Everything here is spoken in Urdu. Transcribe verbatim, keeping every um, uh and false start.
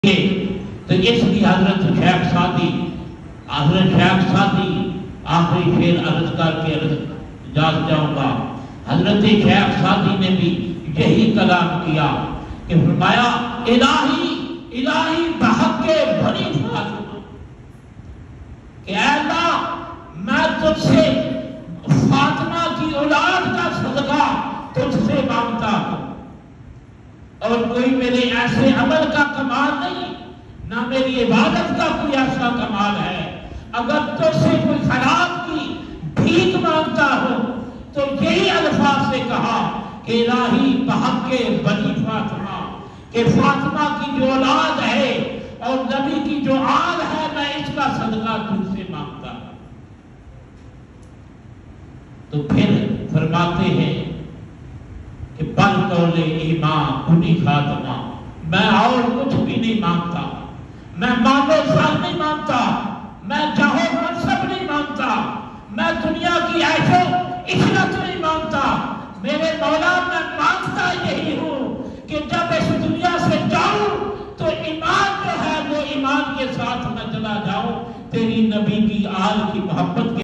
تو اس کی حضرت شیخ سعدی حضرت شیخ سعدی آخری شعر عرض کر کے عرض اجازت جاؤں گا۔ حضرت شیخ سعدی نے بھی یہی کلام کیا کہ فرمایا الہی الہی بحق بنی فاطمہ کہ اے اللہ میں تجھ سے فاطمہ کی اولاد کا صدقہ تجھ سے مانگتا ہوں، اور کوئی میرے ایسے عمل کا کمال نہیں، نہ میری عبادت کا کوئی ایسا کمال ہے۔ اگر تجھ سے کوئی خراب کی بھیک مانگتا ہو تو یہی الفاظ سے کہا کہ الہی بحق بنی فاطمہ، کہ فاطمہ کی جو اولاد ہے اور نبی کی جو آل ہے میں اس کا صدقہ تجھ سے مانگتا ہوں۔ تو پھر فرماتے ہیں کہ بل قول ایمان بنی فاطمہ، میں اور کچھ بھی نہیں مانگتا، میں مال و زر نہیں مانگتا، میں جاہ و منصب نہیں مانگتا، میں دنیا کی عیش و عشرت نہیں مانگتا، میرے مولا میں مانگتا یہی ہوں کہ جب اس دنیا سے جاؤں تو ایمان جو ہے وہ ایمان کے ساتھ میں چلا جاؤں، تیری نبی کی آل کی محبت کے